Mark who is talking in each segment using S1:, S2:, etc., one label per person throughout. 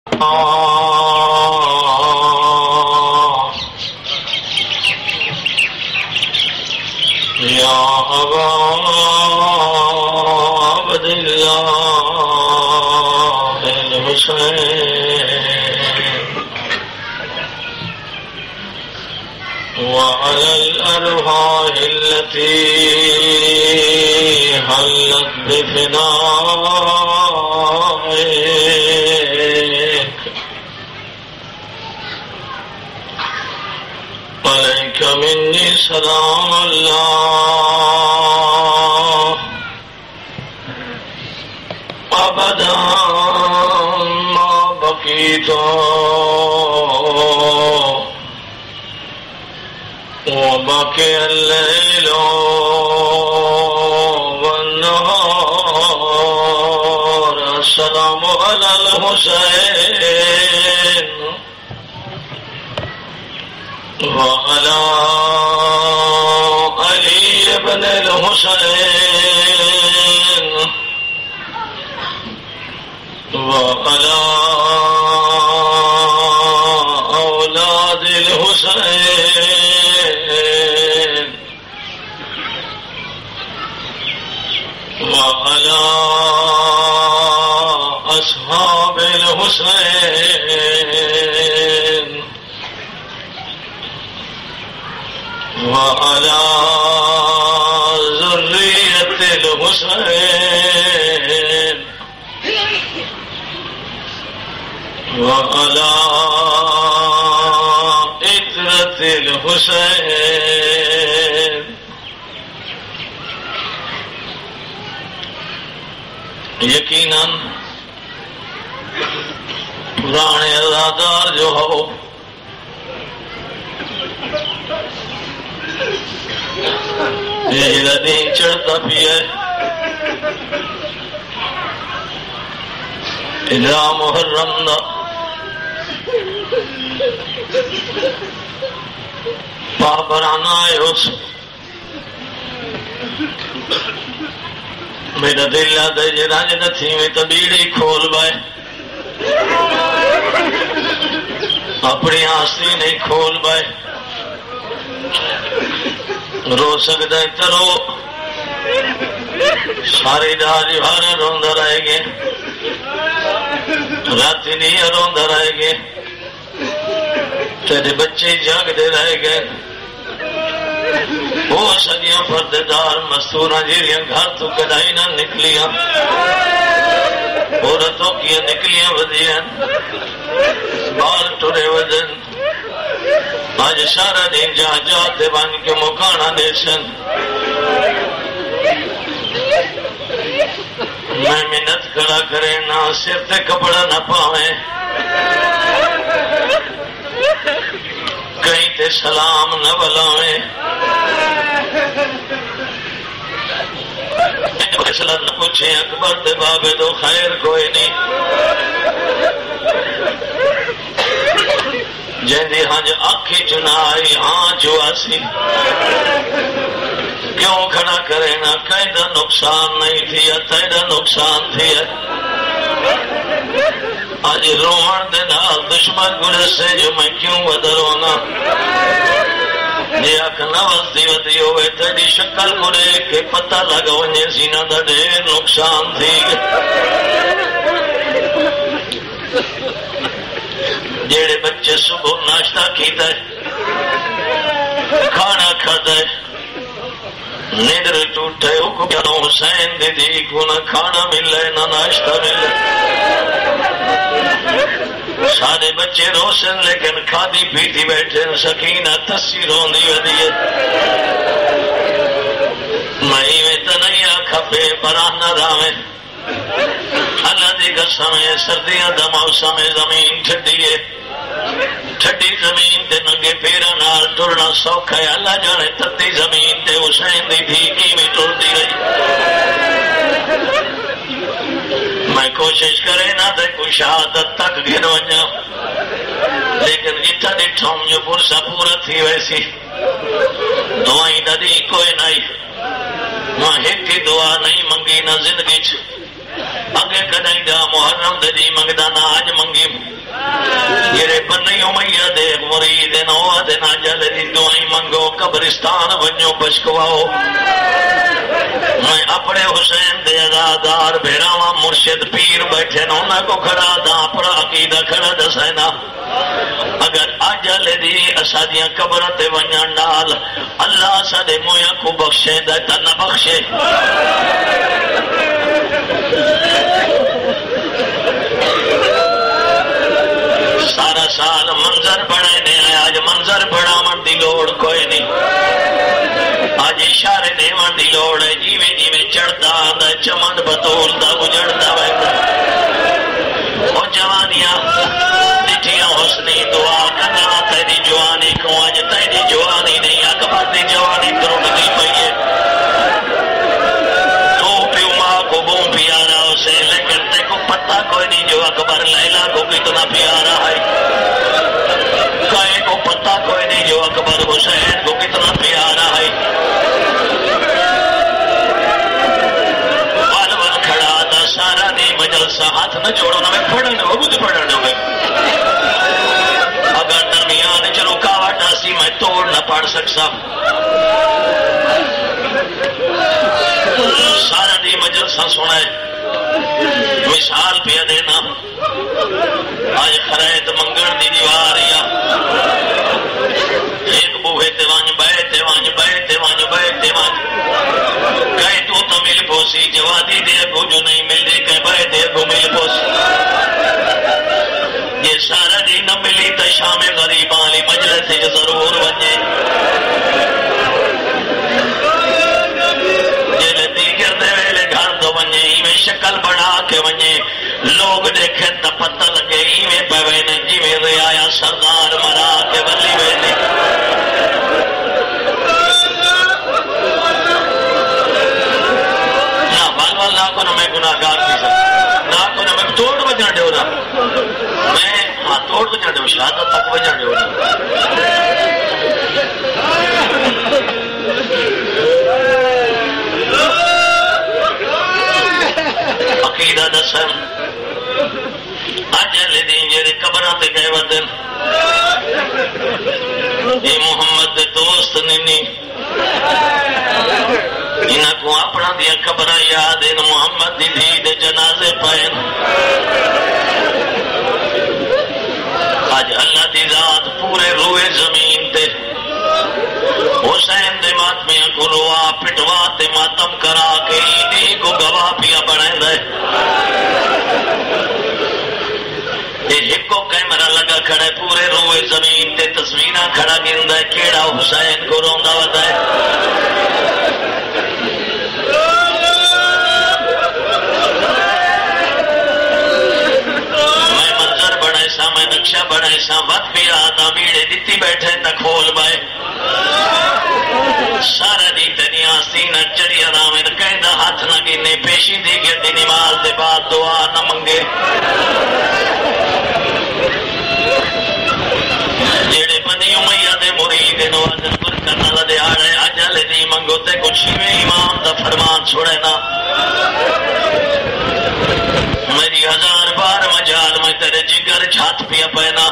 S1: یا ابا عبد اللہ الحسین وعلى الأرواح التي حلت بفنائك عليك مني سلام الله أبدا ما بقيت وبقي الليل والنهار السلام على الحسين وعلى علي بن الحسين وعلى أولاد الحسين وعلى أصحاب الحسين وعلى ذرية الحسين وعلى إترة الحسين. یقیناً پرانے ازادار جو ہو یہ دین چڑھتا بھی ہے الا محرم دا پابرانا ہے اس میرا دل آتا ہے جراج نتھی میں تبیڑی کھول بائے اپنی آستی نہیں کھول بائے رو سکتا ہے ترو ساری داری بھارے روندہ رہے گے راتی نہیں روندہ رہے گے تیرے بچے جاگ دے رہے گے وہ سگیاں پردیدار مستورہ جیریاں گھر تو کدائی نہ نکلیاں عورتوں کی نکلیاں ودیاں بال ٹرے ودن آج سارا دن جا جاتے بن کے مکانا دیسن میں منت کھڑا کرے نہ سر تے کپڑا نہ پاویں کہیں تے سلام نہ بلاویں فیصلہ نہ پوچھیں اکبر تے بابے تو خیر کوئی نہیں جیندی ہاں جو آنکھی چنائی ہاں جو آسی کیوں کھڑا کرے نا کہیں دا نقصان نہیں تھی یا تیرا نقصان تھی آج روحان دے نال دشمن گرے سے جو میں کیوں ودر ہونا یہ اکھ نوز دیوتی ہوئے تیری شکل گرے کہ پتہ لگا ونجے زینہ دا دیر نقصان تھی جیڑے بچے صبح ناشتہ کیتا ہے کھانا کھاتا ہے نیدر ٹوٹے کو کیا حسین دی کو نہ کھانا ملے نہ ناشتہ ملے سارے بچے روشن لیکن کھادی پیتی بیٹھے سکینہ تسی روندی ودی میں تو نہیں آکھا پہ برانا راویں اللہ دی قسم ہے سردیاں دا موسم زمین ٹھڈی ہے ٹھڈی زمین تے ننگے پیرا نال ٹرنا سوکھا ہے اللہ جانے تتی زمین تے حسین دی تھی کیویں ٹردی رہی میں کوشش کرے نہ تے کوئی شہادت تک گھر ونجا لیکن اتھا ڈٹھوں جو پرسا پورا تھی ویسی دعائیں دا دی کوئی نہیں وہاں ایک کی دعا نہیں منگی نہ زندگی چھ اگے کدیں دا محرم دے دی منگدا نہ اج منگی جڑے بنی امیہ دے مرید نو دن اجل دی دعائیں منگو قبرستان ونجو بشکواؤ میں اپنے حسین دے ازادار بھیراواں مرشد پیر بیٹھے نہ انہاں کو کھڑا دا اپنا عقیدہ کھڑا دسینا اگر اجل دی اسادیاں قبر تے ونجن نال اللہ ساڈے مویا کو بخشے دے تے نہ بخشے سارا سال منظر بڑے نے آج منظر بڑا من دی لوڑ کوئی نہیں آج اشارے دیوان دی لوڑ ہے جیویں جیویں چڑھتا آندا چمن بطول دا اجڑتا ویتا او جوانیاں ڈٹھیاں حسنی دعا کرنا تیری جوانی کو آج تیری جوانی نہیں اکبر دی جوانی ترٹ دی پئی ہے تو پیو ماں کو بوں پیارا اسے لیکن تے کو پتہ کوئی نہیں جو اکبر لیلا کو کتنا پیارا ہے کائے کو پتہ کوئی نہیں جو اکبر حسین کو کتنا پیارا ہے والوال کھڑا تھا سارا نہیں مجلسہ ہاتھ نہ جوڑو نہ میں پڑھنے ہو مجھے پڑھنے ہوئے اگر درمیان چ رکاوٹ آسی میں توڑ نہ پڑھ سکتا سارا دی مجلسہ سنائے مثال پہ دینا آج خرائط منگڑ دی دیوار یا ایک بوہے تیوانج بے تیوانج بے تیوانج بے تیوانج کہے تو مل پوسی جوادی دے گو جو نہیں مل دے کہ بے دے گو مل پوسی یہ سارا دی نہ ملی تا شام غریب آلی مجلس سے ضرور ونجے شکل بڑھا کے ونجے لوگ دیکھیں تا پتہ لگے ایویں پوینے جیویں رعایا سردار مرا کے ولی وینے نہ وال نہ کو نہ میں گناہگار کی سکتا نہ کو نہ میں توڑ وجہ دے ہونا میں ہاں توڑ وجہ دے شہادت تک وجہ دے ہونا عقیدہ دسن اجل دین جڑے قبراں تے گئے ودن یہ محمد دے دوست نہیں انہاں کو اپنا دیا قبراں یاد ہیں محمد دی دھی دے جنازے پائے آج اللہ دی ذات پورے روئے زمین تے حسین دے ماتمیاں کو روا پٹوا تے ماتم کرا کے عیدی کو گواہ پیا بڑھیں دے ایک کو کیمرہ لگا کھڑے پورے روئے زمین تے تصویرہ کھڑا گرد ہے کیڑا حسین کو روندہ ودا ہے میں منظر بڑھے سا میں نقشہ بڑھے سا وقت بھی آتا بیڑے دیتی بیٹھے تک کھول بائے سارا دی دنیا سینہ چڑی آرامن کہندہ ہاتھ نہ گنے پیشی دی گردی نماز دے بعد دعا نہ منگے جیڑے بنی امیہ دے مرید نوازن پر کرنا لدے آڑے اجل دی منگو تے کچھی میں امام دا فرمان چھوڑے نا میری 1000 بار مجال میں تیرے جگر چھات پیا پینا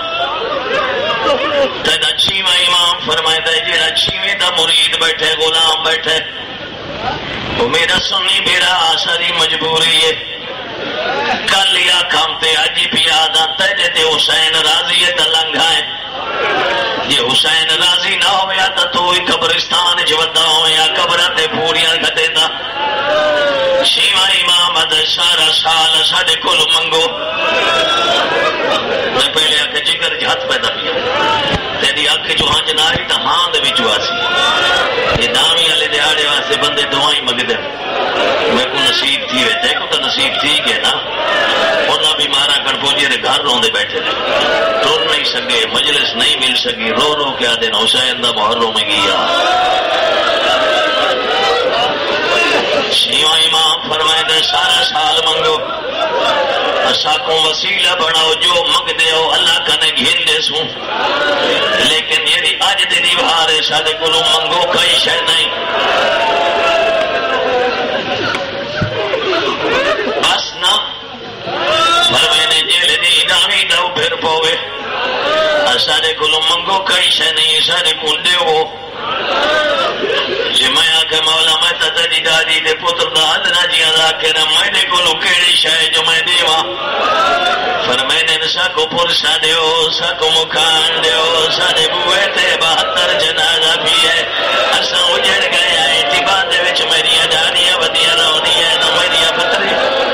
S1: تیرا چھیوہ امام فرمائے دے جیڑا چھیویں دا مرید بیٹھے غلام بیٹھے وہ میرا سنی میرا آسری مجبوری ہے کل یا کھامتے آجی پیادا تیرے دے حسین راضی ہے تلنگھائیں یہ حسین راضی نہ ہویا تا تو ہی قبرستان جوتا ہویا قبرات پوریاں گھتے تا شیوہ امام ادھر سارا سال ساڑھے کل منگو میں پہلے آکے جگر جہت پیدا پیا تیری آکے جو ہاں جناری تا ہاں دے بھی چواسی یہ دامی علی دیہاڑے واسے بندے دعائیں مگدے میں کو نصیب تھی وے دیکھو تو نصیب تھی گئے نا انہاں بھی مارا کر پوجی رہے گھر روندے بیٹھے تھے ٹور نہیں سکے مجلس نہیں مل سکی رو رو کیا دن حسین دا محرم میں گیا شیوہ امام فرمائے دے سارا سال منگو اسا کو وسیلہ بناؤ جو منگ دے ہو اللہ کنے گھن دے سوں لیکن یہ آج دے دیوارے سادے کلو منگو کئی شے نہیں بس نا سارے کو منگو کئی شہ نہیں سارے کو دیو جی میں آکے مولا میں تیری دادی دے پتر دا ادنا جی ادا کرا میں کو کیڑی شہ جو میں دیوا فرمائنے نسا کو پرسا دیو سا کو مکان دیو سارے بوئے تے 72 جنازہ بھی ہے اساں اجڑ گئے آئے ٹبا دے وچ میری ڈاڑیاں ودیاں رونیاں نہ میری پتری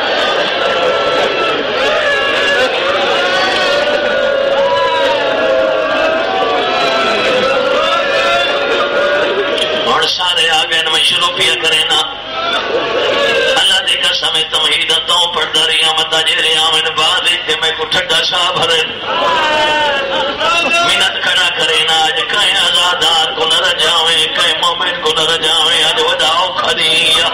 S1: سارے آگئے میں شروع پیا کرے نا اللہ دی قسم تمہید تو پڑھدا رہیا متا جے آمن بعد تے میں کو ٹھڈا سا بھرے منت کھڑا کرے نا اج کہیں آزادار کو نہ رجاویں کہیں مومن کو نہ رجاویں اج وداؤ کھدیا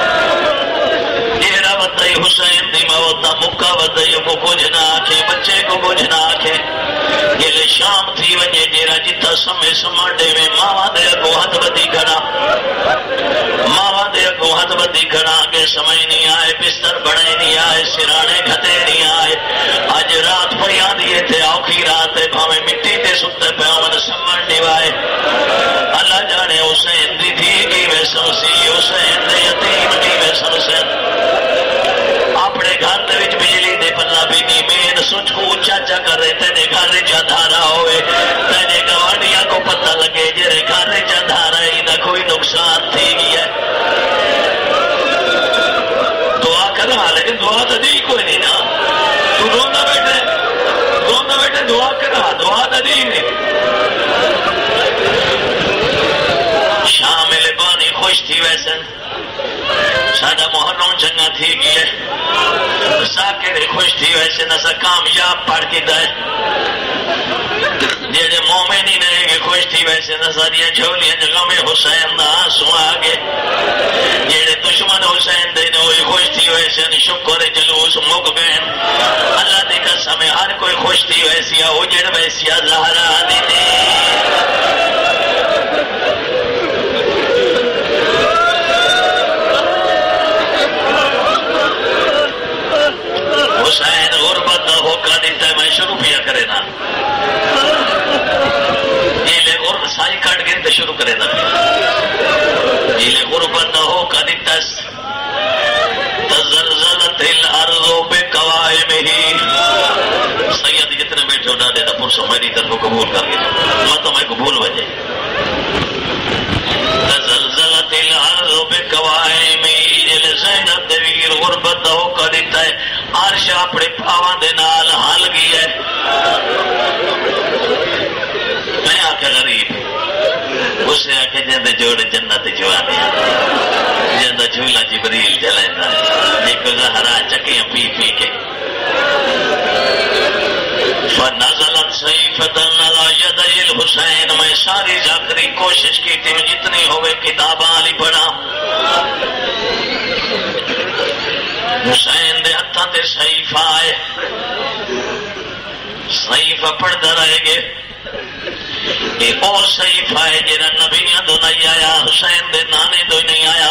S1: تیرا ودائی حسین دی موت مکہ ودائی کو کچھ نہ آکھے بچے کو کچھ نہ آکھے یہ شام تھی وجے جیرا جتا سمے سماڈے میں ماوا دے کو ہاتھ بدی کھڑا ماوا دے کو ہاتھ بدی کھڑا کے سمجھ نہیں آئے بستر بڑے نہیں آئے سرانے گھتے نہیں آئے آج رات پیا دیے تھے آخری رات ہے بھاویں مٹی تے ستے پہ آمن سمن دیوائے اللہ جانے حسین دی تھی کی ویسن سی حسین دے یتیم کی ویسن سے اپنے گھر دے وچ بجلی دے پلا بھی نہیں مین سوچ کو اچا چا کر رہے تیرے گھر چا دھارا ہوئے تیرے گوانڈیاں کو پتہ لگے جرے گھر چا دھارا ہی نہ کوئی نقصان تھی گیا دعا کرا لیکن دعا تو دی کوئی نہیں نا تو رونا بیٹھے دعا کرا دعا تو دی نہیں شامل بانی خوش تھی ویسن سادہ محرم چنگا تھی گیا ساکر خوش تھی ویسے نسا کامیاب پڑھ کی دائے جیڑے مومنی رہے گے خوش تھی ویسے نسا دیا جھولیاں جگہ میں حسین دا آنسو آگے جیڑے دشمن حسین دے نے ہوئی خوش تھی ویسے شکر جلوس مقبین اللہ دی قسم ہر کوئی خوش تھی ویسی اجڑ ویسی زہرا دی حسین غربت دا ہوکا دیتا ہے میں شروع پیا کرے نا جیلے غربت سائی کٹ گئے شروع کرے نا جیلے غربت دا ہوکا دیتا ہے تزلزلت الارض بقوائمہ سید جتنے بیٹھے ہو ڈاڈے دا پرسو میری طرف قبول کر گئے میں تو میں قبول وجہ تزلزلت الارض بقوائمہ جیلے زینب دویر غربت دا ہوکا دیتا ہے عرش اپنے پاواں دے نال ہل گئی ہے میں آکے غریب اسے آکے جندے جوڑے جنت جوانی جندہ جھولا جبریل جلیتا ہے ایک زہرا چکیاں پی پی کے فنزلت سیفتن علی یدی الحسین میں ساری ذاکری کوشش کی تھی جتنی ہوئے کتاباں علی پڑھا حسین دے ہتھاں تے صحیفہ آئے صحیفہ پڑھدا رہے گے یہ او صحیفہ ہے جنہاں نبیاں تو نہیں آیا حسین دے نانے تو نہیں آیا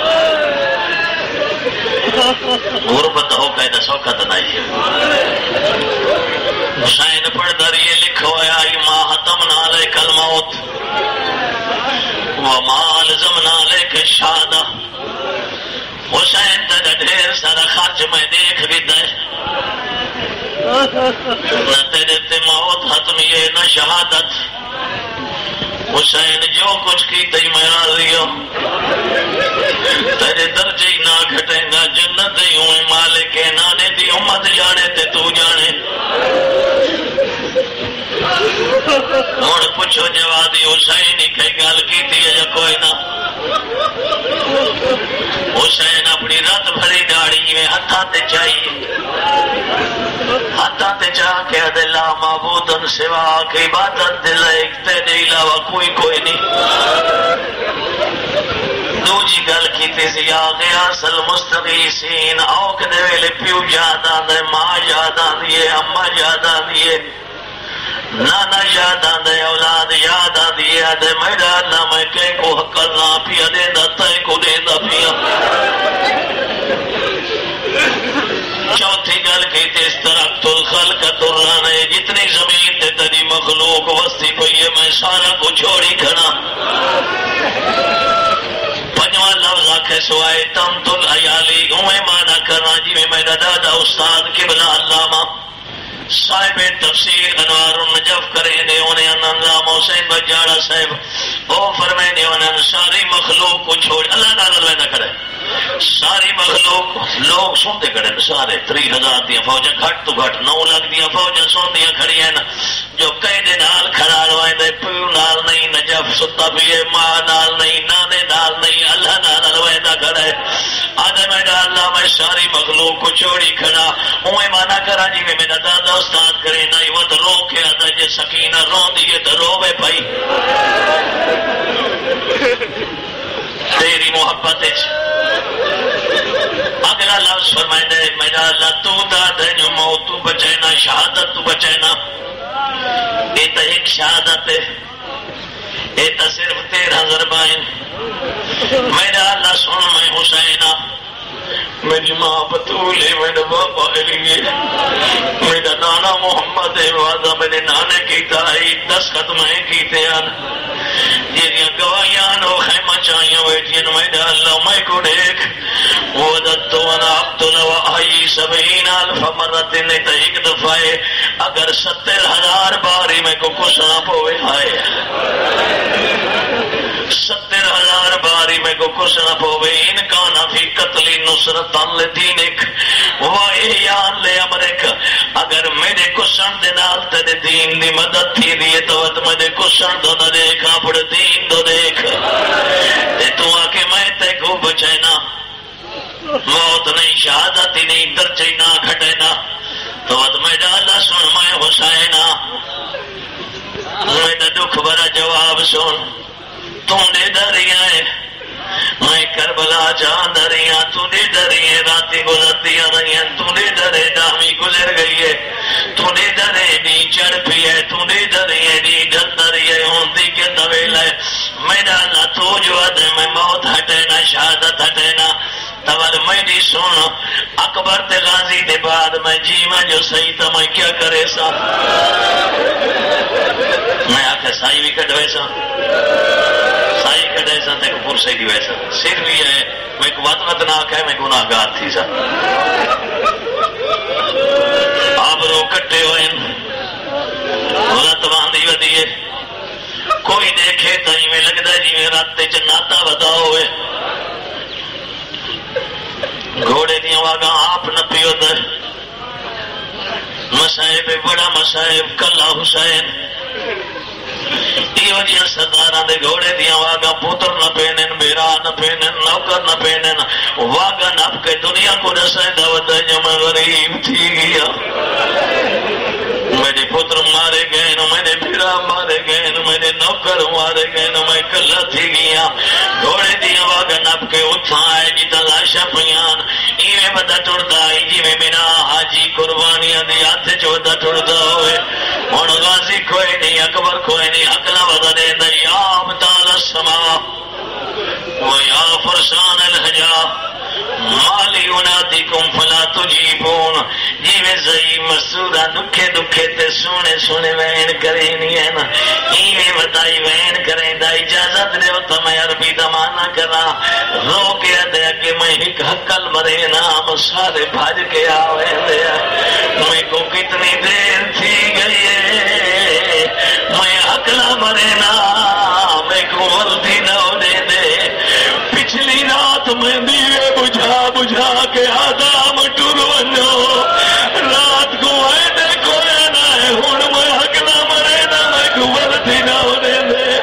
S1: غربت ہو کے دسو کت نہیں حسین پڑھدا رہے لکھو ہے ما حتمنا علیک الموت وما الزمنا علیک الشہادہ حسین تیرا ڈھیر سارا خرچ میں دیکھ بھی دے نہ تیرے تے موت حتمی ہے نہ شہادت حسین جو کچھ کی تی میں راضی ہوں تیرے درجے ہی نہ گھٹیں گا جنت ہی ہوئے مالک نانے دی امت جانے تے تو جانے اور پوچھو جوادی حسین ہی کئی گل کی تھی یا کوئی نہ حسین اپنی رات بھری داڑھی میں ہتھاں تے چاہیے ہتھاں تے چاہ کے دے لا معبودن سوا کی عبادت دل ایک تیرے علاوہ کوئی نہیں دوجی گل کی تیزی آگے اصل مستغیثین آوک دے ویلے پیو یاد آدھے ماں یاد آدھیے اماں یاد آدھیے نانا یاد آدھے اولاد یاد آدھیے آدھے میرا اللہ میں کہیں کو حقل نہ پیا دے دا تے کو دے دا پیا چوتھی گل کی تیز ترقت الخلق ترانے جتنی زمین تے تری مخلوق مخلوق وستی پئی ہے میں سارا کو چھوڑی کھڑا پنجواں لفظ آکھے سوائے تمت العیالی اوے مانا کرنا جی میں میرا دادا استاد قبلہ علامہ صاحب تفسیر انوار النجف کریں دے انہیں نظام حسین بجاڑا صاحب او فرمائے دے انہیں ساری مخلوق کو چھوڑ اللہ تعالیٰ ویدہ کرے ساری مخلوق لوگ سنتے کریں سارے 3000 دیا فوجیں گھٹ تو گھٹ 9 لاکھ دیا فوجیں سن دیا کھڑی ہیں جو کئی دے نال کھڑا روائیں دے پیو نال نہیں نجف ستا بھی ہے ماں نال نہیں نانے نال نہیں اللہ نال ویدہ کرے آدھے میرا اللہ میں ساری مخلوق کو چھوڑی کھڑا اوے مانا کرا جی میں میرا دادا استاد کرے نہیں وہ تو رو کے آدھا جی سکینہ رو دیئے تو روے پائی تیری محبت اگلا لفظ فرمائے دے میرا اللہ تو دا دے جو موت تو بچینا شہادت تو بچینا یہ تو ایک شہادت ہے یہ تو صرف 13 ضربائن میرا اللہ سن میں حسینہ میری ماں بطول ہے میرا باپا علی میرا نانا محمد ہے وعدہ میرے نانے کی تائی 10 ختمیں کی تیان یہ گواہیاں نو خیمہ چاہیاں بیٹھیں میرا اللہ میں کو دیکھ وعدت وانا عبداللہ وآئی 70,000 مرت نے تو ایک دفعہ اگر 70,000 باری میں کو کسنا پوے آئے 70,000 باری میں کو کسنا پوے انکانا فی قتلی نصرت لدینک وَإِحْيَاءً لِأَمْرِكَ اگر میرے کسن دے نال تیرے دین دی مدد تھی دیئے تو میرے کسن دو نہ دیکھ اپڑ دین دو دیکھ تو آکے میں تے کو بچینا موت نہیں شہادت ہی نہیں درجے نہ گھٹینا تو میرا اللہ سن میں حسینہ میرا دکھ بھرا جواب سن تم نے دریا ہے میں کربلا جان دریاں تو نے درے راتی گزرتیاں رہیاں تو نے درے دامی گزر گئی ہے تو نے درے نی چڑھ پی ہے تو نے درے نی ڈل دری ہے ہوندی کے طویل ہے میرا اللہ تو جو ہے میں موت ہٹینا شہادت ہٹینا تول میں نہیں سن اکبر تے غازی دے بعد میں جیوہ جو صحیح تھا میں کیا کرے سا میں آکھے سائی بھی کٹ ویسا سائی کٹے سا تے کپور سے دی ویسا صرف یہ ہے میں کو وطنت نہ آکھے میں گناہگار تھی سا آپ رو کٹے ہوئے غلط باندھی ودیے کوئی دیکھے تو ہی میں لگتا ہے جی میں رات جناتا بتا ہوئے گھوڑے دیا واگاں آپ نہ پیو در مسائب بڑا مسائب کلا حسین یہ وجہ سردارہ دے گھوڑے دیا واگاں پوتر نہ پینن بیرا نہ پینن نوکر نہ پینن واگاں نپ کے دنیا کو رسائے دعوت ہے جو میں غریب تھی گیا میرے پتر مارے گئے نو میرے بیرا مارے گئے نو میرے نوکر مارے گئے نو میں کلا تھی گیا گھوڑے دیا واگاں نپ کے اتھا آئے جی تلاشا پیان ایویں بدا ٹوڑتا آئی جی میں میرا حاجی قربانیاں دی ہاتھ چوڑتا ٹوڑتا ہوئے ہن غازی کوئی نہیں اکبر کوئی نہیں اکلا بدا دے دا یا ابتال السماء ویا فرسان الحجا مالی اناتیکم فلا تجیبون جی میں زئی مسودہ دکھے دکھے تے سونے سونے وین کریں نہیں ہے نا ایویں بتائی وین کریں دا اجازت دے ہوتا میں عربی دمانا کرا رو کے دے کہ میں ایک حقل مرے نام سارے بھاج کے آوے دے میں کو کتنی دیر تھی گئی ہے میں حقلا مرے نام میں کو ولدی نہ ہونے دے پچھلی رات میں دیوے بجھا کے آدام ٹر ونو رات کو آئے دے کوئی نہ ہے ہن میں حقلا مرے نہ میں کو ولدی نہ ہونے دے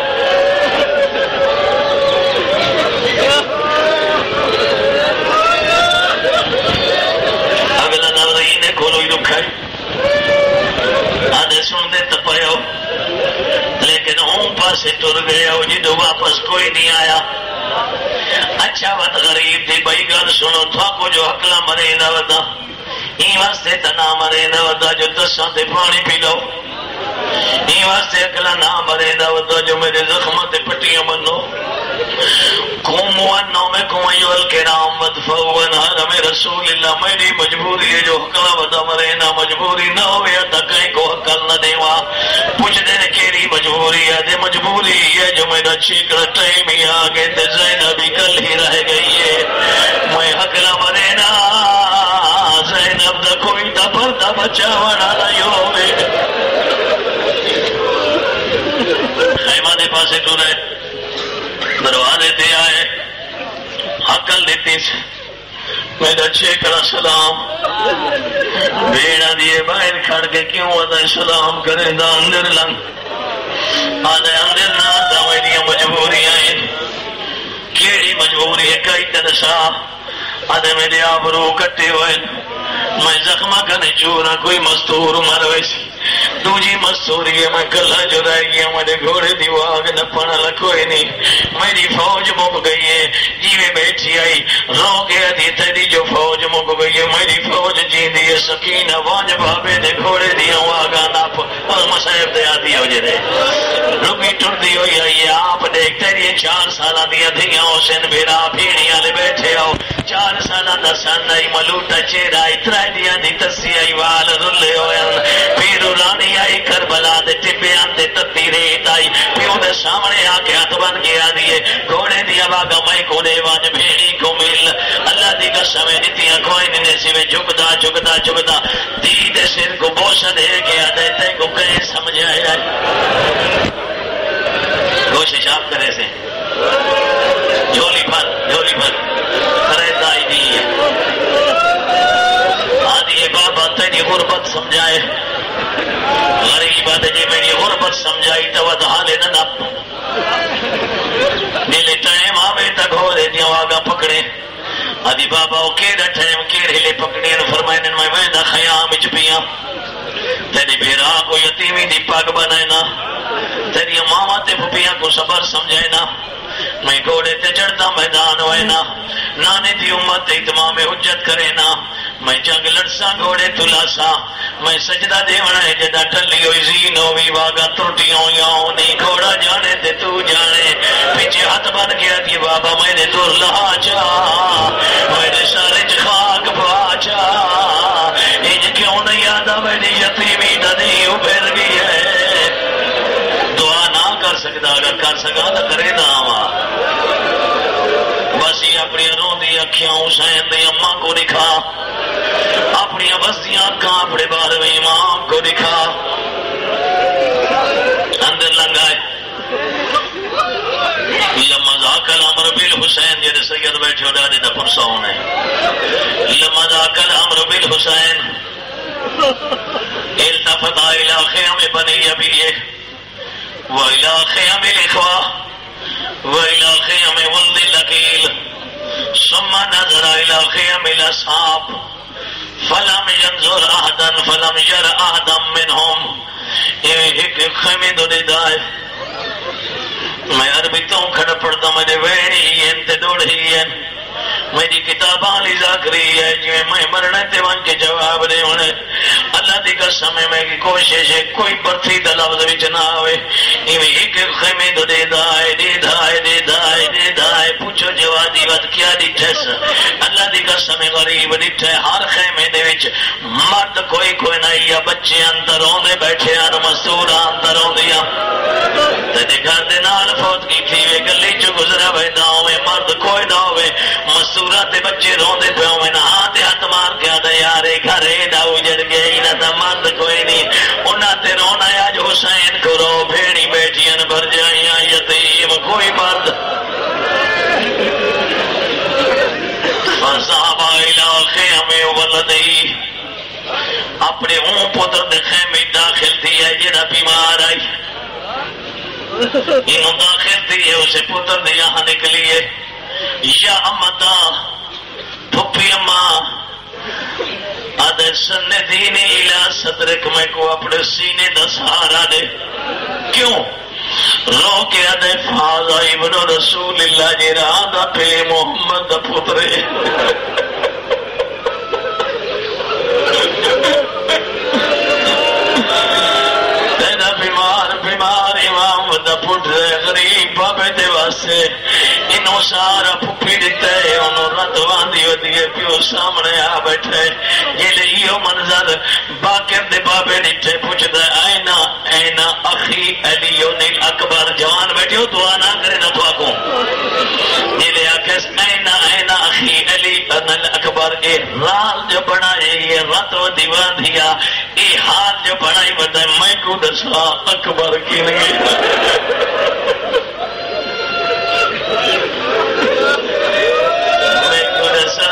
S1: اگلا نظرین نے کھولو ہی رکھا آدھے سن دے تپایو لیکن ہوں پاسے ٹر گیا ہو جدو واپس کوئی نہیں آیا اچھا وقت غریب تھی بھائی گل سنو تھا کو جو حقلا مرے نہ ودا ہی واسطے تنا مرے نہ ودا جو دساں تے پانی پی لو ہی واسطے حقلا نہ مرے نہ ودا جو میرے زخماں تے پٹیاں بنو قوموا نومکم ایھا الکرام مدفوعا حرم رسول اللہ میری مجبوری ہے جو حقلا ودا مرے نہ مجبوری نہ ہوئے تا کہیں کو حقل نہ دیوا پوچھ دے مجبوری ہے دے مجبوری ہے جو میرا چیکڑا ٹائم ہی آگے تے زینب بھی کل ہی رہ گئی ہے میں حقلا مرے نا زینب دا کوئی دا پردہ بچاونا نہیں ہوئے خیمہ دے پاسے تو رہے دروازے تے آئے حقل دیتی سے میرا چیکڑا سلام بیڑا دیے باہر کھڑ کے کیوں آدھا سلام کریں دا اندر لنگ آدھے اندر نہ آدھا میری مجبوریاں ہیں کیڑی مجبوری ہے کئی تنسا آدھے میرے آپ رو کٹے ہوئے میں زخمہ کرنے چورا کوئی مستور مر ویسی دوجی مستوری ہے میں کلہ جو رہ گیا میرے گھوڑے دیواغ نہ پڑھا لکھوئے نہیں میری فوج مک گئی ہے جیوے بیٹھی آئی رو گیا دی تیری جو فوج مک گئی ہے میری فوج جی دی سکینہ وانج بابے دے گھوڑے دیا واغا ناپ اور مسائب دے آدھی ہو جے دے رکی ٹر دی ہوئی ہے آپ دیکھ تیری 4 سالہ دیا دھیاں حسین بیرا بھیڑی آلے بیٹھے آؤ 4 سالہ دسان آئی ملوٹا چیرا اترائی دیا دی تسی آئی وال رلے ہوئے پیرو رانی آئی کربلا دے ٹپے آندے تتی ریت آئی پیو دے سامنے آکے ہاتھ بن گیا دیئے گھوڑے دیا باگا میں کوڑے وانج بھیڑی کو مل اللہ دی قسم نیتیاں کوئی نہیں سوے جھکدا جھکدا جھکدا دی دے سر کو بوسہ دے گیا دیتے کو کہیں سمجھائے آئی کوشش آپ کرے سے جھولی بھر کرے دائی دی آدھی بابا تیری غربت سمجھائے غریبت جی میری غربت سمجھائی تو ودھالے نہ نپ نیلے ٹائم آوے تک ہو رہے دیا واگا پکڑے آدھی بابا وہ کیڑا ٹائم کیڑے لے پکڑے فرمائنے میں ویدہ خیام اچپیاں تیری بیرا کو یتیمی دی پاک بنائے نا تیری ماما تے پھپیاں کو صبر سمجھائے نا میں گھوڑے تے چڑھتا میدان ہوئے نا نانے دی امت اتمام حجت کرے نا میں جنگ لڑسا گھوڑے تلاسا میں سجدہ دیونا ہے جدہ ٹھلی ہوئی زین ہوئی واگا ترٹیوں یاؤں نہیں گھوڑا جانے تے تو جانے پیچھے ہاتھ بن گیا دی بابا میں نے دور لہا چاہ میں نے سارے خاک پا چاہ انج کیوں نہیں آدھا میں نے یتیمی دنی ابھر گئی ہے دعا نہ کر سکتا اگر کر سکا تو کرے داما بس یہ اپنی رون دی اکھیاں حسین دی اماں کو دکھا اپنی بستیاں اکھاں اپنے بارے میں امام کو دکھا اندر لنگائے لما ذاک الامر بالحسین جنہیں سید بیٹھے ہو ڈاڑے دا پرساؤں نے لما ذاک الامر بالحسین التفت الى خیام بنی ابیہ وإلى خيام الإخوة وإلى خيام ولد اللقيل ثم نظر إلى خيام الأصحاب فلم ينظر أحدا فلم ير أحدا منهم ایک خیمے دو دیدائے میں عربی تو کھڑا پڑتا میرے ویڑی ہیں تے دوڑی ہیں میری کتاباں لی ذاکری ہے جو میں مرنے تے وان کے جواب دے ہونے اللہ دی قسم میں کی کوشش ہے کوئی برتھی دا لفظ وچ نہ آوے ایویں ایک خیمے دو دے دائے پوچھو جوادی وقت کیا ڈٹھس اللہ دی قسم غریب ڈٹھے ہر خیمے دے وچ مرد کوئی نہیں یا بچے اندر ہوندے بیٹھے ہیں مستور اندر ہوندیاں تے گھر دے نال فوت کی تھی وے گلی چ گزرا ویدا ہوے مرد کوئی نہ ہوے مستورا تے بچے روندے پے ہوے نا تے ہاتھ مار کے آدھے یار گھرے دا اجڑ گئی نہ تے مرد کوئی نہیں انہاں تے رونا اج حسین کو رو بھیڑی بیٹھیاں بھر جائیاں یتیم کوئی مرد فصحاب الى خیمے ولدی اپنے اون پتر دے خیمے داخل تھی ہے جڑا بیمار آئی انہوں داخل تھی ہے اسے پتر دے یہاں نکلیے یا امتا پھپی اماں آدھے سنے دینی الہ صدرک میں کو اپنے سینے دا سہارا دے کیوں رو کے آدھے فاضا ابن رسول اللہ جی رہا دا پہ محمد دا پترے تیرا بیمار امام دا پترے غریب بابے دے واسے انہوں سارا پھپی دیتا ہے انہوں رتوان دیو دیئے پیو سامنے آ بیٹھے یہ لئیو منظر باقر دے بابے دیتے پوچھتا ہے اینا اخی علی نیل اکبر جوان بیٹھے ہو دعا نہ کرے نہ تو آکوں جلے آکس اینا اینا اخی علی انل اکبر اے رال جو بنائے یہ رات و دیوان دیا اے حال جو بنائی بتا میں کو دسا اکبر کی نہیں میں کو دسا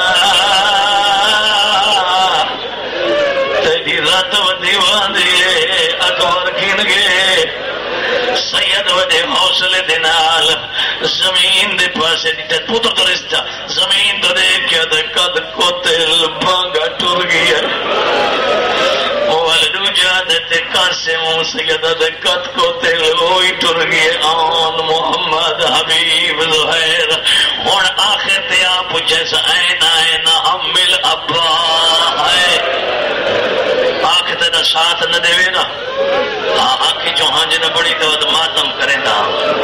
S1: تیری رات و دیوان دیے اکبر کی نہیں سید وجہ حوصلے دنال زمین دے پاسے دیتا پوتر تو رستا زمین تو دیکھ کیا دے قد کو تل بانگا ٹور گیا والدو جادتے قاسموں سیدہ دے قد کو تل ہوئی ٹور گیا آن محمد حبیب زہیر ہون آخر تے آپ جیسا اینا اینا امیل ابا ہے آنکھ تیرا ساتھ نہ دے وے نا آنکھی جو ہانج نہ بڑی تو ماتم کریں دا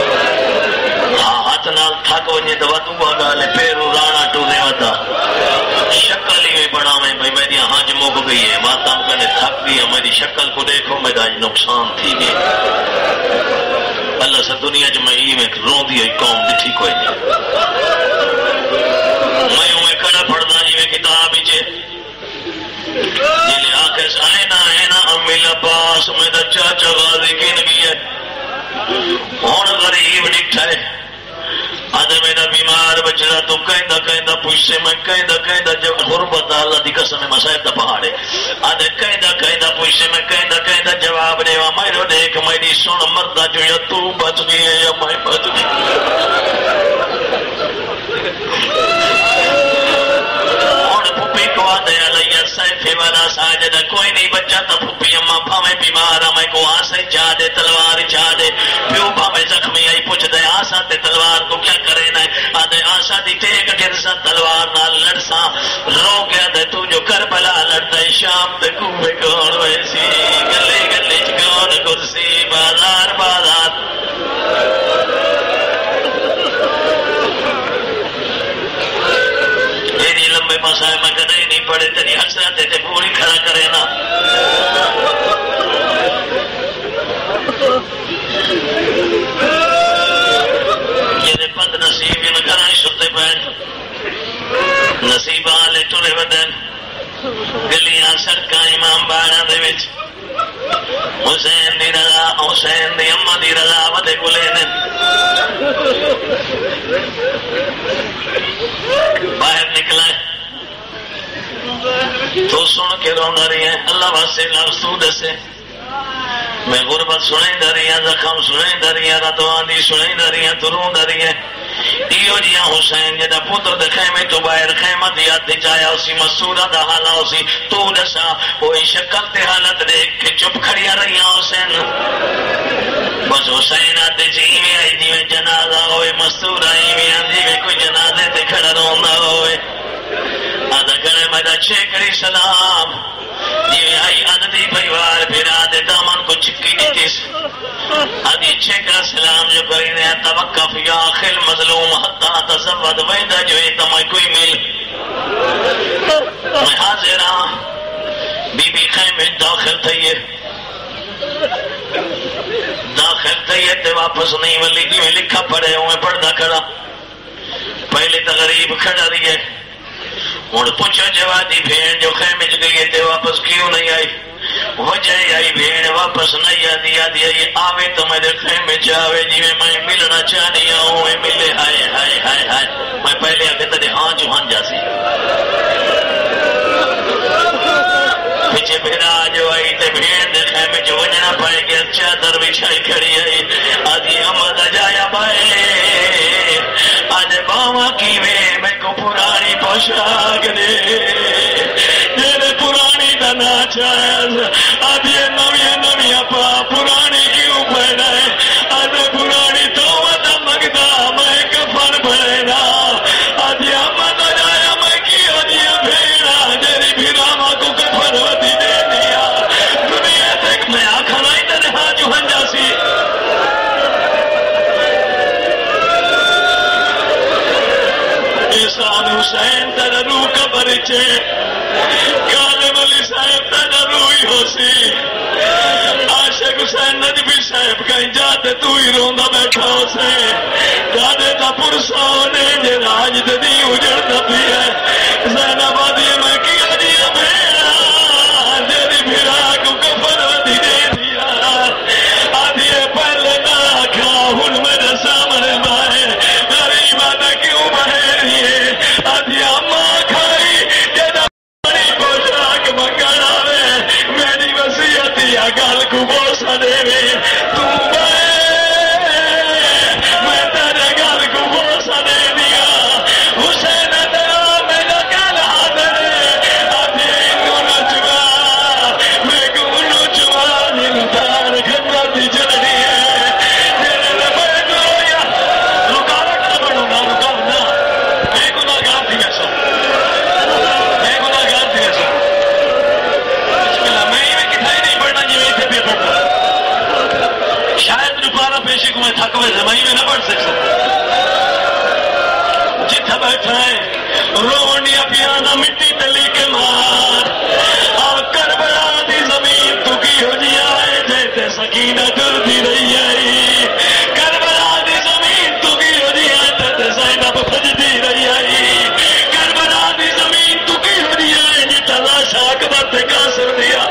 S1: ہاتھ نال تھک وجے تو تو گالے پیرو رانا ٹورے ودا شکل ہی میں بڑا میں بھائی میری ہانج موک گئی ہے ماتم کرنے تھک گئی میری شکل کو دیکھو میرا نقصان تھی گئی اللہ سے دنیا جو میں ہی میں رو دی قوم دکھی کوئی نہیں میں ہوں میں کھڑا پڑھنا جی میں کتاب ہی جلے آکس آئینا آئینا امیل عباس میں دا چاچا غازی کی نگی ہے ہون غریب ڈکھا ہے آدھے میرا بیمار بچڑا تو کہندہ پوچھ سے میں کہندہ جب غربت اللہ دی قسم مسائب دا پہاڑے آدھے کہندہ پوچھ سے میں کہندہ جواب دے میرو دیکھ میری سن مردہ جو یا تو بچ گئی ہے یا میں بچ گئی سیفے والا ساجدہ کوئی نہیں بچہ تا پھپی اماں بھامے بیمار میں کو آسے چاہ دے تلوار چاہ دے پیو بھامے زخمی آئی پوچھ دے آسا تے تلوار کو کیا کرے نا آدھے آسا دی ٹیک گرسا تلوار نہ لڑسا رو گیا دے تو جو کربلا لڑتا ہے شام تے کوبے کون ویسی گلے گلے چکون کرسی بازار بازار میری لمبے مسائل میں کدے نہیں پڑے تیری حسرت تے پوری کھڑا کرے نا یہ بد نصیب ان گھراں ستے پین نصیب والے ٹرے ودن گلیاں سڑکاں امام باڑا دے وچ حسین دی رضا حسین دی اماں دی رضا ودے گلے نے باہر نکلا ہے تو سن کے رونا رہی ہیں اللہ واسطے لفظ تو دسے میں غربت سنیں داری ہیں زخم سنیں داری ہیں رتوان دی سنیں داری ہیں ترون داری ہیں ایو جیاں حسین جدہ پتر دے خیمے تو باہر خیمہ دیا تے جایا اسی مسورہ دا حالا اسی تو دسا وہی شکل تے حالت دیکھ کے چپ کھڑیا رہی ہیں حسین بس حسین آتے جی میں آئی جی میں جنازہ ہوئے مستور آئی میں آئی میں کوئی جنازے تے کھڑا روندہ ہوئے آدھا کرے میدہ چھیکری سلام جی میں آئی عددی بھائیوار پھر آدھے دامن کو چکی دیتیس آدھی چھیکرا سلام جو کرینے توقف یا آخر مظلوم حتی تصفت ویدہ جو ایتا میں کوئی مل میں حاضر ہاں بی بی خیمے داخل تھئیے داخل تھئیے تے واپس نہیں ولی جی میں لکھا پڑے ہوں میں پڑھنا کھڑا پہلے تغریب کھڑا رہی ہے اور پوچھو جوادی بھین جو خیمے گئی تے واپس کیوں نہیں آئی وجہ آئی بھین واپس نہیں آدھی آئی آوے تو میرے خیمے چاہوے جی میں ملنا چاہنی آؤں میں ملے ہائے ہائے ہائے ہائے میں پہلے آگے تھے ہاں جو ہاں جاسی پیچھے بھیرا جو آئی تے بھین دے خیمے جو وجنا پائے گیا چادر بچھائی کھڑی آئی آدھی امد جایا بائے آج باما کی میں کو پرانی پوشاک دے جیلے پرانی دنا چاہز آج یہ نوی پا پرانی کیوں پہنا ہے آج پرانی تو مدہ مگدہ میں کفن پہنا آج یہ امد جایا میں کی آج یہ بھیڑا جیلی بھیراما کو کفن ودی دے دیا دنیا تک میں آکھر آئی تے ہاں جو ہنجا سی احسان حسین تر روح قبر چے کالم علی صاحب تر روحی ہو سی عاشق حسین نجبی صاحب صاحب کہیں جاتے تو ہی روندا بیٹھا سے جاتے تا پرسا نے جے راج دی اجڑ دبی ہے زینب آدھی میں کیا دیا بھیڑا جیری بھیڑا کو کفن ودی دے دیا آدھی پہلے نہ کھا ہن میرے سامنے بائے غریب آدھا کیوں بہے رہیے آدھی اماں کھائی جیدہ بڑی پوشاک منگڑا وے میری وسیعت یا گل کو بوسا دے وے تو بہے میں تیرے گل کو بوسا دے دیا حسین دیا میرا گل حاضر آدھی انہوں نے چوا میں کو انہوں چوا نلدار خندر دی جلنی ہے جیرے لبے جو یا رکاوٹ نہ بڑھو نا رکاوٹ نہ میں گناہ گار دی ایسا میں گناہ گار دی ایسا بسم اللہ میں ہی میں کتھائی نہیں پڑھنا جی میں تھے بھی پڑھتا شاید دوپارہ پیشے کو میں تھک ویسے میں ہی میں نہ پڑھ سکتا جتھا بیٹھا ہے روڑیاں پیانا مٹی تلی کے مار اور کربلا دی زمین تو کی ہو جیا ہے جیتے سکینہ ڈر دی رہی ہے کربلا دی زمین تو کی ہو جیا ہے جیتے زینب بھج دی رہی ہے کربلا دی زمین تو کی ہو جیا ہے جیتا لاشا اکبر تے قاسم دیا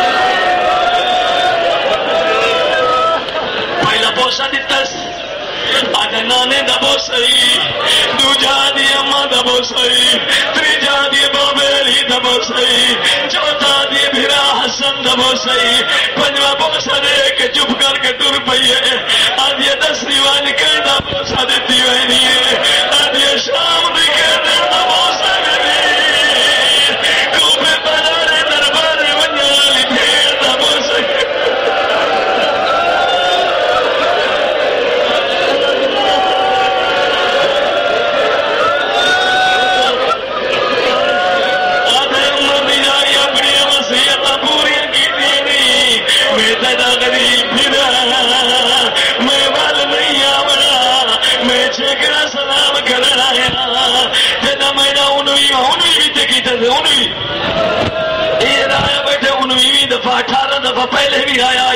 S1: پہلا بوسا دیتس آجا نانے دبو سئی دو جا دی اممہ دبو سئی تری جا دی بابیلی دبو سئی چوتھا دی بھرا حسن دبو سئی پنجوہ بوسا دے کے چپ کر کے ٹر پئیے آدھی دسری وانی کہتا بوسا دیتی وینی ہے آدھی شام دی کہتے بوسا دیتی کوپے پنارے دربارے ونیالی بھیر دبو سئی غریب پھرا میں بال نہیں آوڑا میں چھکڑا سلام کرنا آیا جدا میرا انوی بھی تکی تھے انوی یہ آیا بیٹھے انوی دفعہ 18 دفعہ پہلے بھی آیا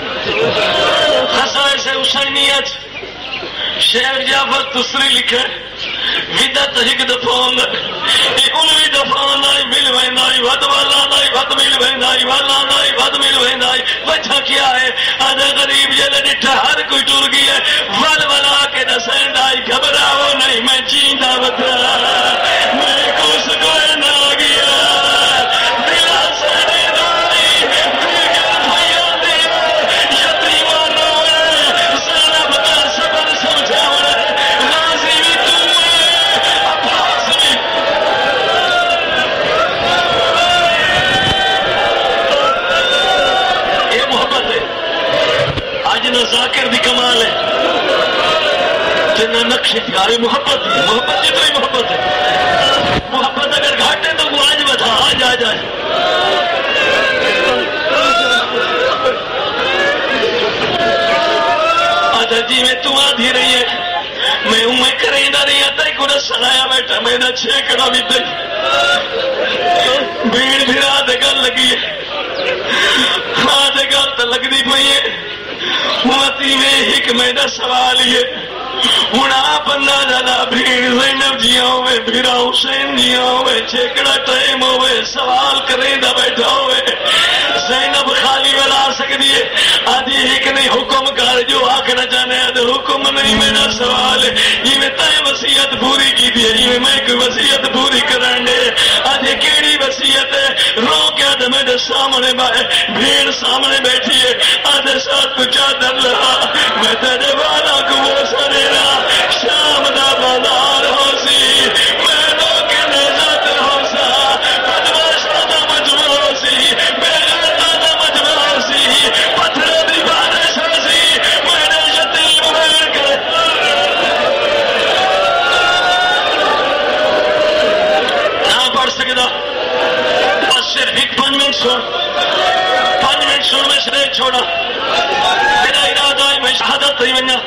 S1: خسائے سے حسینیت شیخ جعفر تسری لکھے ودت ہک دفعہ انوی دفعہ نائی مل وینائی ود والا نائی ود مل وینائی والا نائی ود مل وینائی وجہ کیا ہے آدھا غریب جلے ڈٹھا ہر کوئی ٹور گئی ہے ول ولا کے دسین دائی گھبراؤ نہیں میں چیندہ بتا میں کس کوئی نہ گیا دلا سڑے دائی دیگر بھائیا دیو یتیمانو ہے زینب کا صبر سمجھاؤ ہے غازی بھی تو ہے عباس بھی یہ محبت ہے آج نہ ذاکر دی کمال ہے جنہ نقش پیارے محبت ہے محبت جتنی محبت ہے محبت اگر گھاٹے تو وہ آج بتا آج آج آج آجا جی میں تو آدھی رہی ہے میں امیں کریں دا رہی آتا ہے کنہ سنایا بیٹھا میں نہ چھیکڑا بھی دے بھیڑ بھیرا دے گل لگی ہے ہاں دے گل تا لگ دی پئی ہے امتی میں حکمہ دا سوال یہ ہونا بندہ جانا بھیڑ زینب جیاں ہوئے بھیڑا حسین جیاں ہوئے چھیکڑا ٹائم ہوئے سوال کریں دا بیٹھا ہوئے زینب خالی ولا سکتی ہے آدھی ایک نہیں حکم کر جو آکھنا چاہنے آدھے حکم نہیں میرا سوال ہے یہ میں تائیں وسیعت پوری کی دی ہے یہ میں کوئی وسیعت پوری کرنے آدھے کیڑی وسیعت ہے رو کیا دے میرے سامنے بھیڑ سامنے بیٹھی ہے آدھے ساتھ کو چادر لہا میں تیرے والا کو وہ سریرا شام دا بازار ہو سی میں لو کے نجات ہو سا بدماشا دا مجمع ہو سی بیغتا دا مجمع ہو سی پتھر دی بارش ہو سی میرے یتیم بھیڑ کے نہ پڑھ سکتا بس صرف ایک 5 منٹ سن میں شریک چھوڑا میرا ارادہ ہے میں شہادت نہیں بنیا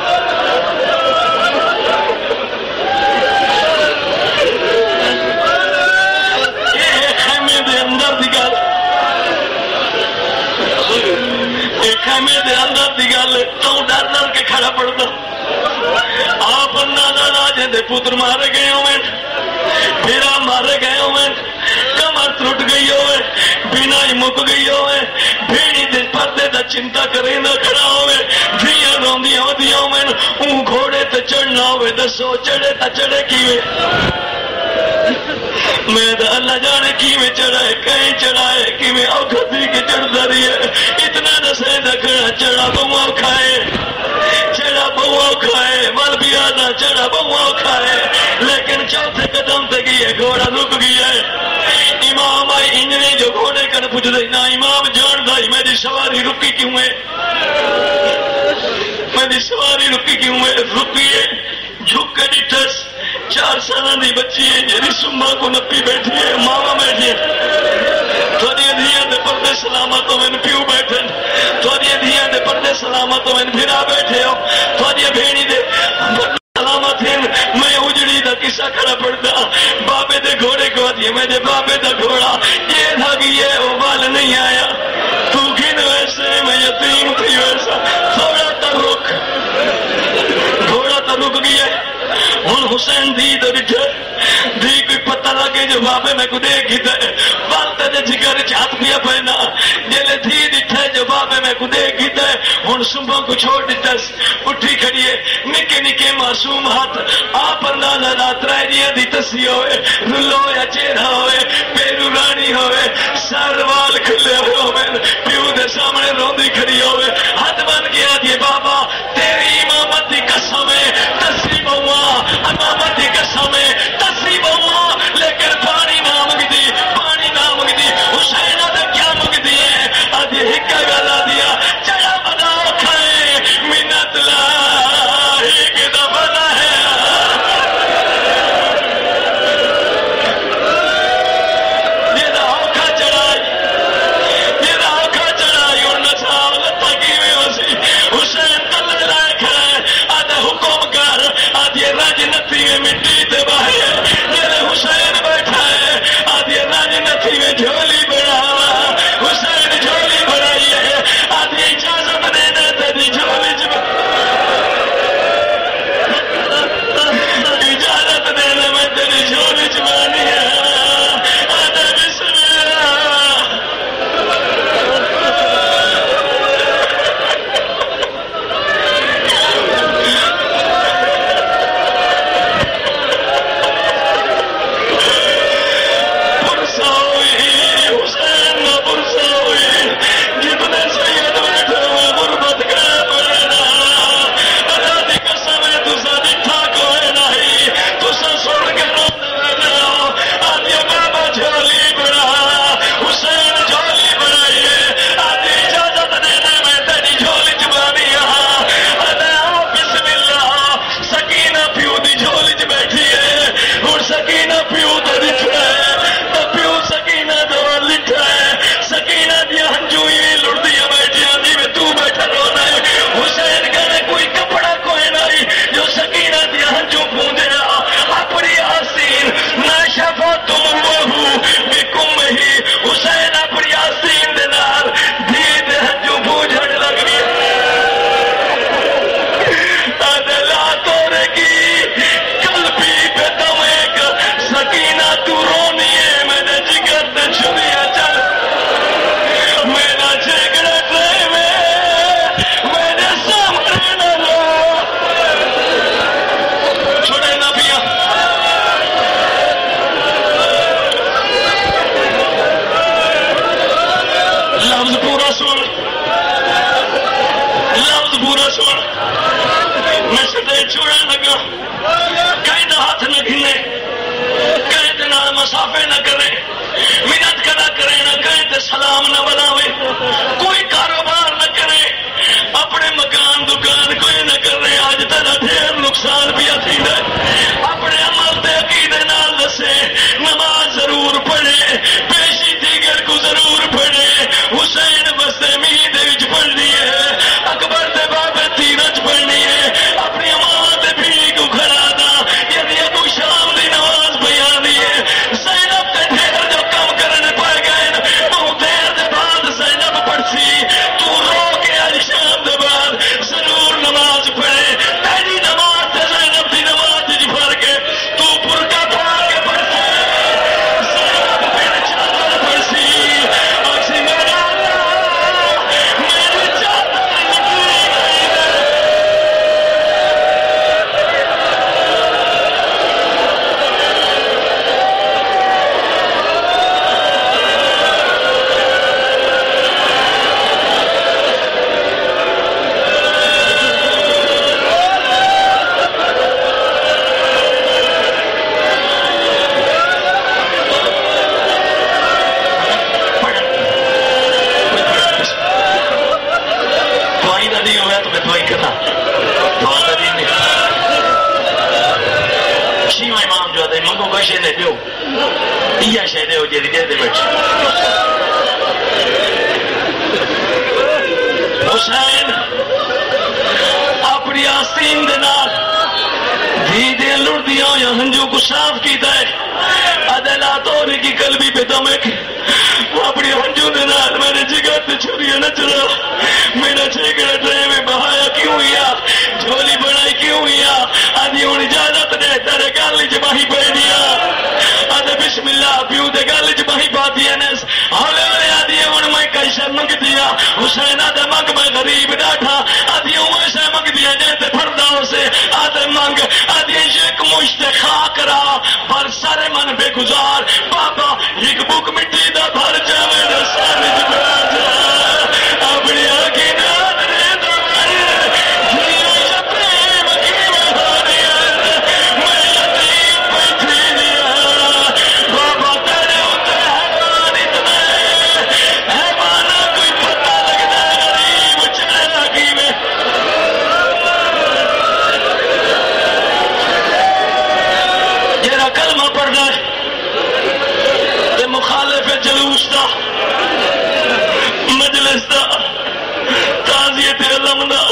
S1: یہ خیمے دے اندر دی گل خیمے دے اندر ڈر دی گل تو ڈر کے کھڑا پڑتا آپ اندازہ راجے دے پتر مارے گئے ہوئے پھرا مارے گئے ہوئے کمر ٹوٹ گئی ہوئے بنا ہی مک گئی ہوئے بھیڑی دے پردے دا چنتا کرے نہ کھڑا ہوئے دھیاں روندیاں ودیاں ہوئے اون گھوڑے تے چڑھنا ہوئے دسو چڑھے تا چڑھے کیویں میں تو اللہ جانے کی میں چڑھائے کہیں چڑھائے کہ میں اوکھتی کے چڑھتا رہی ہے اتنا دسے دکھنا چڑھا بہوا کھائے چڑھا بہوا کھائے مل بھی آنا چڑھا بہوا کھائے لیکن چوتھے قدم تے گئی گھوڑا رک گیا ہے امام آئی انجنی جو گھوڑے کن پوچھ دے نہ امام جان دائی میری سواری رکی کیوں ہے میری سواری رکی کیوں ہے رکی ہے جھک کے ڈٹھس 4 سالہ دی بچی ہے جیری سمبا کو نپی بیٹھی ہے ماما بیٹھی ہے تھوڑی دھیاں دے پردے سلامت ہو میں پیو بیٹھے تھوڑی دھیاں دے پردے سلامت ہو میں پھرا بیٹھے ہو تھوڑی بھیڑی دے سلامت ہیں میں اجڑی دا قصہ کھڑا پڑتا بابے دے گھوڑے کو دیے میرے بابے دا گھوڑا یہ تھا کہ یہ وہ بال نہیں آیا تو گھن ویسے میں یتیم تھی ویسا تھوڑا تا رک گھوڑا تا رک گیا ہن حسین دی تو ڈٹھے دی کوئی پتہ لگے جو بابے میں کو دیکھی تے بالتے دے جگر چات پیا پہنا جلے تھی ڈٹھے جو بابے میں کو دیکھی تے ہن صبح کو چھوڑ ڈٹھس اٹھی کھڑیے نکے نکے معصوم ہاتھ آپ اندازہ رات رائجیاں دی تسی ہوئے رلو یا چہرہ ہوئے پیرو رانی ہوئے سر وال کھلے ہوئے پیو دے سامنے روندی کھڑی ہوئے ہاتھ بن گیا دیے بابا تیری امامت دی قسم ہے تسی بہوا امامت دی قسم ہے تسی بہوا لیکن پانی نہ مگدی پانی نہ مگدی حسینہ دے کیا مگدی ہے آدھی ہکا گالا دیا چڑھا بنا کھائے منت لا ایک دفعہ ہے مٹی تے باہے میرے حسین بیٹھا ہے آدھی راجنتی میں جھولی بڑھاوا حسین جھولی بڑھائی ہے آدھی اجازت دینا تیری جھولی اجازت دینا میں تیری جھولی چبانی ہے آدھا بسم اللہ مسافے نہ کرے منت کرا کرے نہ کہیں تے سلام نہ بلاوے کوئی کاروبار نہ کرے اپنے مکان دکان کوئی نہ کرے آج تیرا ڈھیر نقصان بھی تھی اپنے عمل تے عقیدے نال دسے نماز ضرور پڑھے پیشی دیگر کو ضرور پڑھے حسین بستے مہی دے وچ پڑھنی ہے اکبر دے بابے تیرج پڑھنی ہے اپنی ماں تے بھی کو کھڑا دا یعنی ابو شام دی نماز بیانی ہے زینب تے ڈھیر جو کم کرنے پائے گئے بہت دیر دے بعد نہیں ہوا تو میں دعائی کرنا دعا دین نہیں شیوہ امام جو آتا ہے منگو کا شہدے دیو یہ شہدے ہو جیدی دے بیٹھ حسین اپنی آستین دے نال دھی دے لڑ دیا یا ہنجو کو صاف کیتا ہے عدلات ہونے کی قلبی پہ دمک وہ اپنی ہنجو دے نال میں نے جگہ تے چھوڑیا نہ چلا میرا چھیکڑا ٹرے میں بہایا کیوں ہیا جھولی بڑھائی کیوں ہیا آدھی ہون اجازت دے تیرے گالی جباہی پہ دیا آدھے بسم اللہ پیو دے گالی جباہی پا دیا نیس ہولے ہولے آدھی ہون میں کیسے منگ دیا حسین آدھے منگ میں غریب ڈاٹھا آدھی ہون سے منگ دیا جیتے پھرداؤں سے آدھے منگ آدھی ایک مشت خاک را پر سارے من بے گزار بابا ایک بک مٹی دا بھر جاوے دا سارے جبرا جا اپنی آگی ناد رے دوارے جیو شپریم کی بہاریا میں یتیم پیتھی دیا بابا تیرے ہوتے حیوان اتنا حیوانا کوئی پتہ لگتا غریب چلے لگی میں جیرا کلمہ پڑھنا ہے یہ مخالف جلوس دا مجلس دا تعزیت علم دا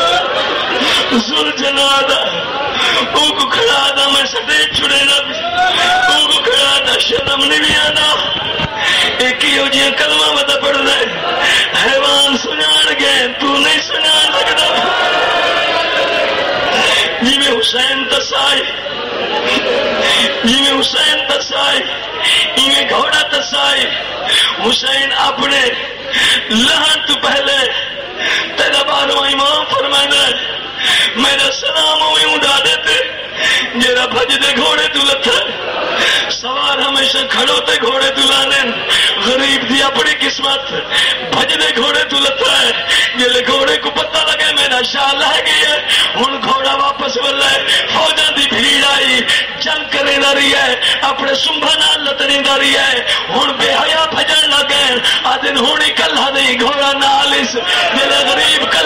S1: زلجنا دا او کو کھڑا دا میں سٹیٹ چھڑے دا او کو کھڑا دا شرم نہیں بھی آنا ایک ہی ہو جی کلمہ بتا پڑھ دے حیوان سنان گئے تو نہیں سنان لگتا جی میں حسین تسائی جی میں حسین تسائی میں گھوڑا تسائی حسین اپنے لہن تو پہلے تیرا بارواں امام فرمائنا میرا سلام ہوئے اڑا دیتے جیرا بھج دے گھوڑے تو لتھا سوار ہمیشہ کھڑو تے گھوڑے تو لانے غریب دی اپنی قسمت بھج دے گھوڑے تو لتھا ہے جلے گھوڑے کو پتہ لگے میرا شاہ لہ گئی ہے ہن گھوڑا واپس بلا ہے فوجہ دی بھیڑ آئی جنگ کرنے دا رہی ہے اپنے سنبھا نال لتنے دا رہی ہے ہن بے حیا بھجن لگے آدن ہونی کلہ نہیں گھوڑا نالس جلے غریب